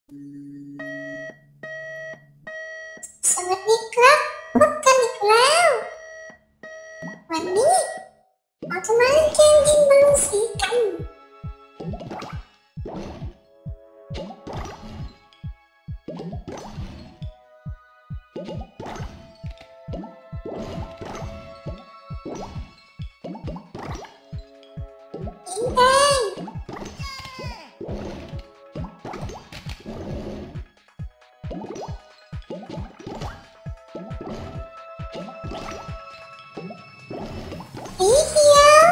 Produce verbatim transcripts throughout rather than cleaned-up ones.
สวัสดีครับพบกันอีกแล้ววันนี้เราจะมาเล่นเกมยิงบอลลูนสีกันยิงแดงสีเขียว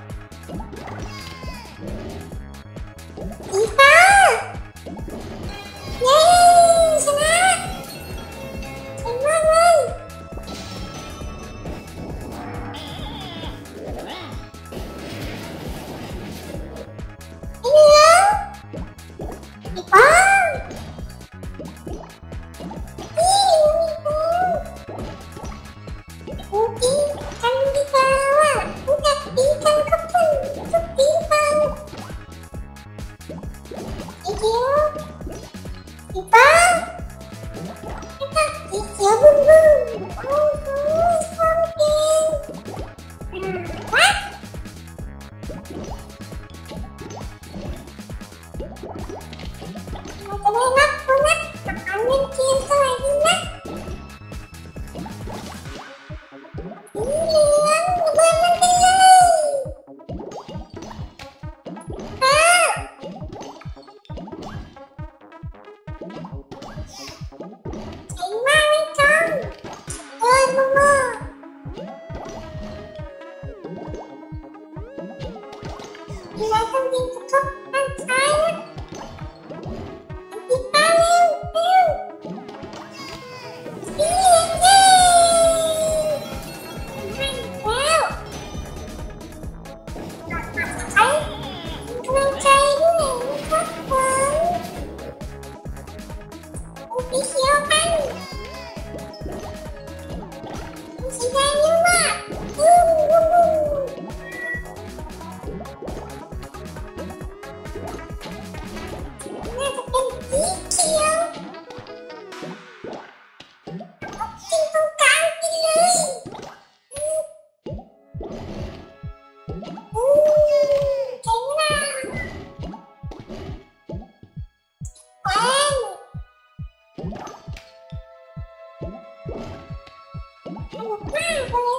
สีฟ้าเย้ชนะเก่งมากเลยสีเหลืองสีฟ้าสีเหลืองสีฟ้าตีกันดีกว่าว่ะรู้จักตีกันครับเพื่อนทุกตีเปล่าสีเขียวสีฟ้าแล้วก็สีเขียวบุ้มบุ้มโอ้โหความเก่งอ่าวัดเราจะได้นับคนนับกับการเล่นเกมเท่าไหร่ดีนะสีเหลืองระเบิดมันไปเลยฟ้าเจ๋งมากเลยจังเกินมากๆมีอะไรต้องยิงจะครบด้านซ้ายนะตีฟ้าเร็วเร็วสีเหลืองเย้ให้แล้วกดติดตามเป็นกำลังใจด้วยนะครับผมสีเขียวกันสีแดงเยอะมากบูมบูมบูมน่าจะเป็นสีเขียวเอาจิ้มตรงกลางไปเลยอู้เจ๋งมากแป้งสนุกมากเลย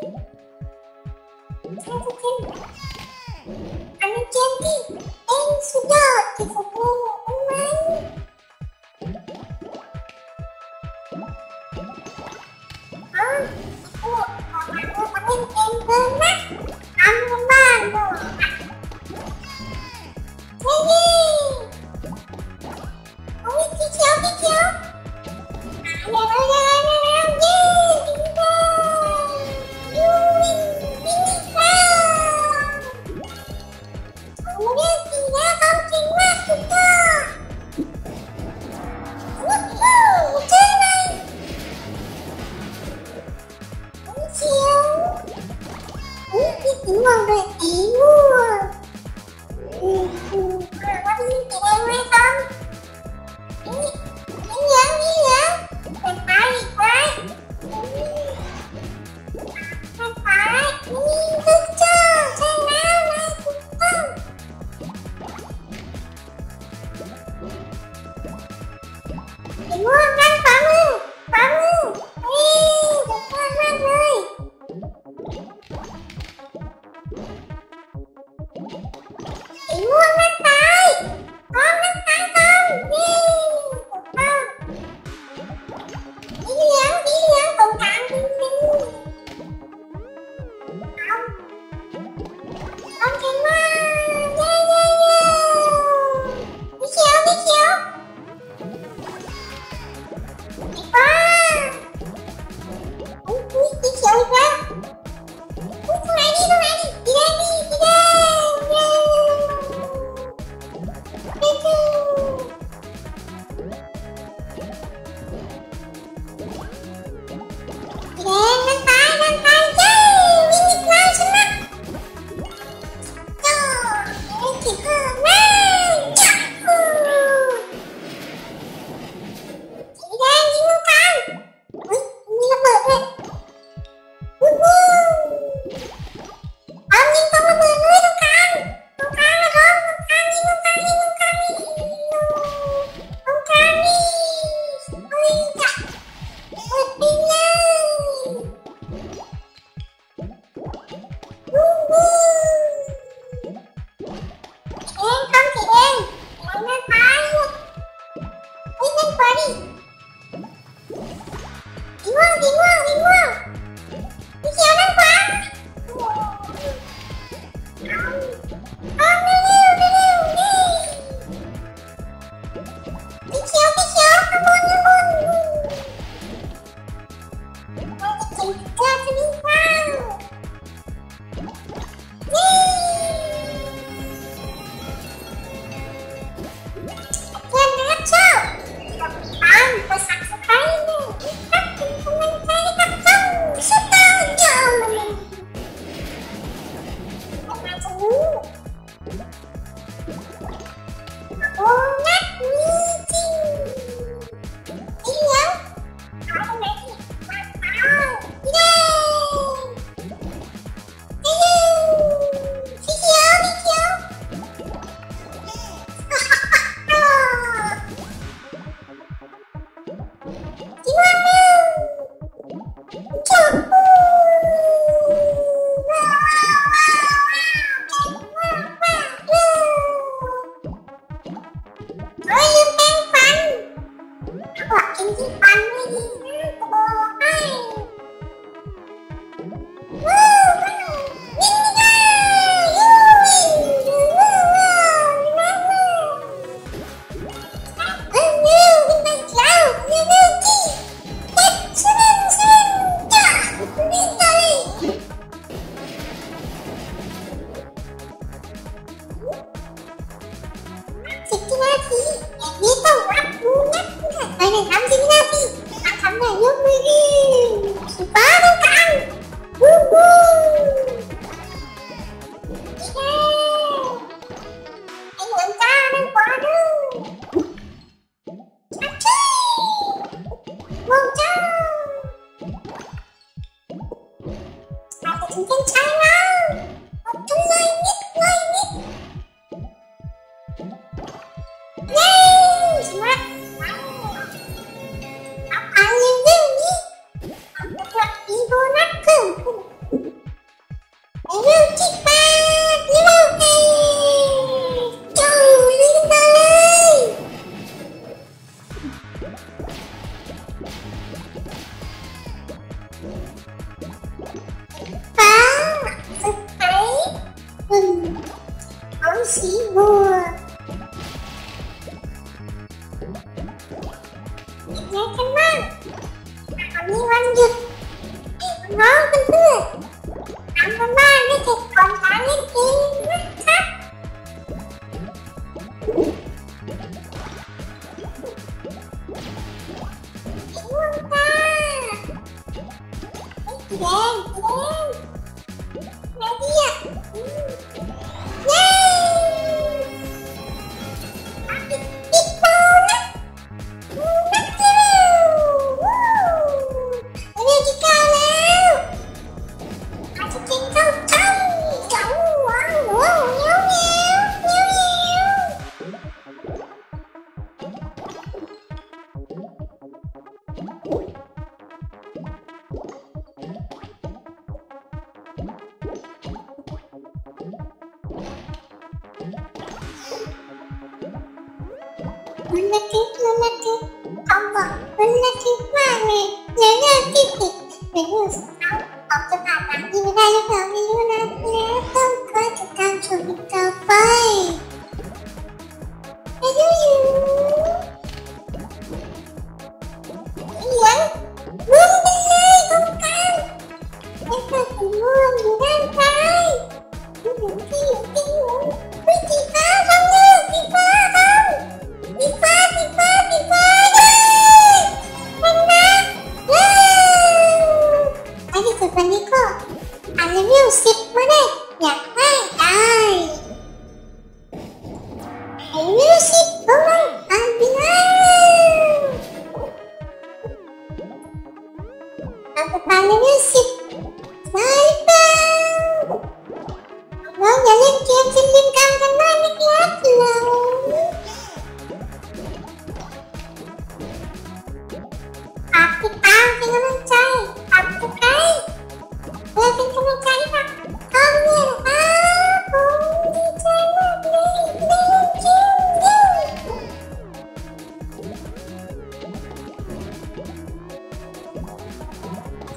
วันนี้น่าจะเป็นอันนี้เกมที่เอ็นสุดยอดที่สุดเลยรู้ไหมอ๋อพวกออกมาพวกมาเล่นเกมเกินนะทำกันบ้านด้วยอ่ะเย้เย้โอ้ยสีเขียวสีเขียวอ่ะเร็วเร็วเร็วเร็วเย้สีแดงยูวิวินิฟ้าเอามาเรียกสีแล้วเอาเก่งมากสุดยอดวู้ฮู้เจ๋งเลยสีเขียวอุ้ยมีสีม่วงด้วยสีม่วงอืมอืมอ่ะว่ามีสีแดงไหมครับนี่นี่เหลืองนี่เหลืองเป็นไปอีกไหมอืมเป็นไปนี่ถูกต้องใช่แล้วนายถูกต้องสีม่วงด้านขวามือขวามือเฮ้ยถูกต้องมากเลยสีม่วงด้านซ้ายพร้อมด้านซ้ายพร้อมเย้ถูกต้องสีเหลืองสีเหลืองตรงกลางจริงๆเอาเอาเก่งมากเย้เย้เย้สีเขียวสีเขียวดิสีม่วงสีม่วงสีม่วงสีเขียวด้านขวาเอาเร็วเร็วเร็วเร็วสีเขียวสีเขียวข้างบนข้างบนเราจะเก่งกล้าจะวิ่งว้าวนี่เพื่อนนะครับชอบกดติดตามกด ซับสไครบ์ เลยนะครับเป็นกำลังใจกับช่องสุดยอดยาวเลยมาจะรู้โอ้นักมีจริงสีเหลืองเอาตรงไหนดีมาเอาเย้เย้สีเขียวสีเขียวสีม่วงเร็วชมพูว้าวว้าวว้าวว้าวเก่งมากมากเลยเฮ้ยลืมแปรงฟันบอกกินที่ฟันไม่ดีนะจะบอกให้ว้าวว้าววิ่งได้ยูวิ่งยูว้าวว้าวว้าวว้าวเร็วเร็ววิ่งไปอีกแล้วเร็วเร็วจี้เด็ดสวิงสวิงจ้าวิ่งเลยสิบวินาทีอย่างนี้ต้องรับรู้นะภายในสามสิบวินาทีถ้าทำได้ยกมือขึ้นสีฟ้าตรงกลางวู้วู้เย้ไอ้เหมือนจ้านั่งขวาดูชัดชี้มองจ้าอาจจะถึงเส้นชัยแล้วอดทนเลยนิดเลยนิดเย้ชนะเอาเอาเร็วเร็วนี้เอาไปกดอีโบนัสเพิ่มขึ้นไปเร็วจิกปากเร็วเอ้จ้าลืมตาเลยฟ้าสดใสอืมของสีบัวเป็นไงกันบ้างวันนี้วันหยุดเด็กน้องเพื่อนๆทำกันบ้านให้เสร็จก่อนการเล่นเกมนะครับสีม่วงตาสีแดงสีแดงอะไรดีอ่ะเย้เอาปิดปิดโบนะนักเร็ววู้เร็วที่เก้าแล้วอาจจะเก่งเข้าช่องสองว้าวว้าวเงี้ยวเงี้ยวเงี้ยวเงี้ยวมันละทึกมันละทึกคำบอกมันละทึกมากเลยเรื่องเรื่องที่ติดเป็นเรื่องสำคัญออกจะผ่านหลังที่ไม่ได้หรือเปล่าไม่รู้นะแล้วต้องคอยติดตามชมอีกต่อไปอายุอยู่เหลืองมุ่งไปเลยตรงกลางแล้วก็สีม่วงอยู่ด้านซ้ายสีเหลืองที่อยู่ที่หัววิธีฟ้าทำเลยสีฟ้าทำสีฟ้าสีฟ้าสีฟ้าเลยมันนะเย้ในที่สุดวันนี้ก็อ่านเลเวลสิบมาได้อยากได้ได้เลเวลสิบของเรา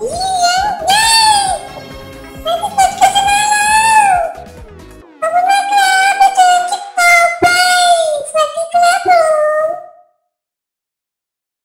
นี่